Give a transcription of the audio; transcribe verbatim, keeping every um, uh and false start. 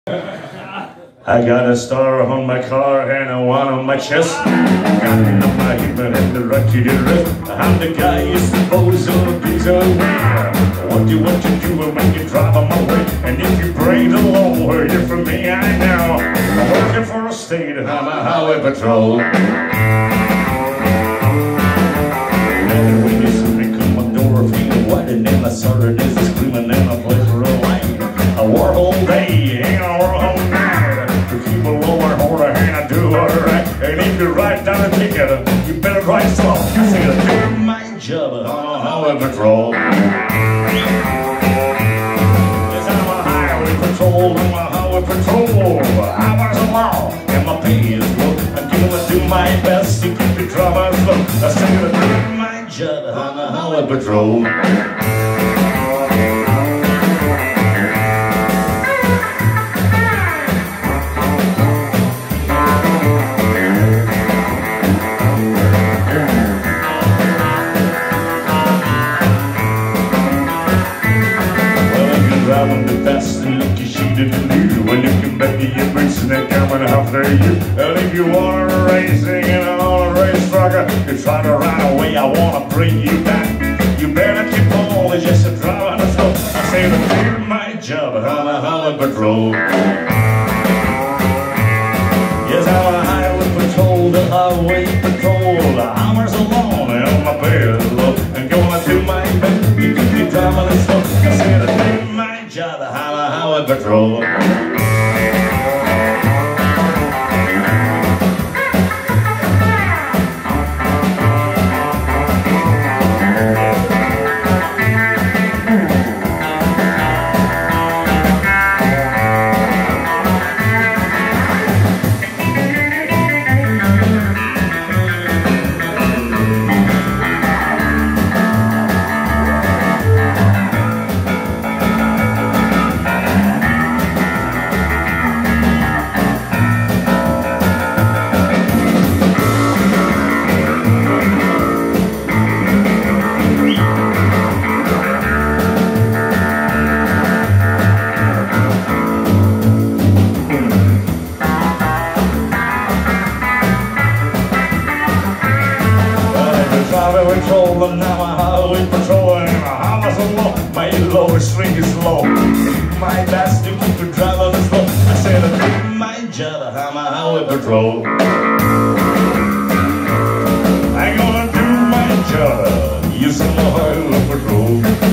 I got a star on my car and a one on my chest. Got me on my hip and the right to the rest. I'm the guy you're supposed to be so aware. What do you want to do will make you drive on my way. And if you break the law, you're for me, I know. I'm working for a state and I'm a highway patrol. And when you see me come my door, feeling white and then I saw her dancing, screaming and I play for a line. I work all day and I work all night to keep a lower order and I do alright. And if you write down a ticket, you better write slow. I say I do my job on a highway patrol. Yes, I'm a highway patrol, I'm a highway patrol. Hours are long and my pay is low. I'm gonna do my best to keep the drama slow. I say I do my job on a highway patrol. Driving the best and lucky she didn't do. When you can bet the embrace and coming after you. And if you want a racing and I want a race trucker, you try to run away, I wanna bring you back. You better keep on, it's just a drive on the slope. I say to do my job on a highway patrol. Yes, I'm a highway patrol, the highway patrol. The hours are long and my pay is low. I'm gonna do my best to keep me driving the slope. I say to do my job on a highway patrol. Patrol, and I'm a highway patrol, and I'm a slow. My lower string is low. My best to keep the driver slow. I said I do my job, I'm a highway patrol. I'm gonna do my job. Yes, I'm a highway patrol.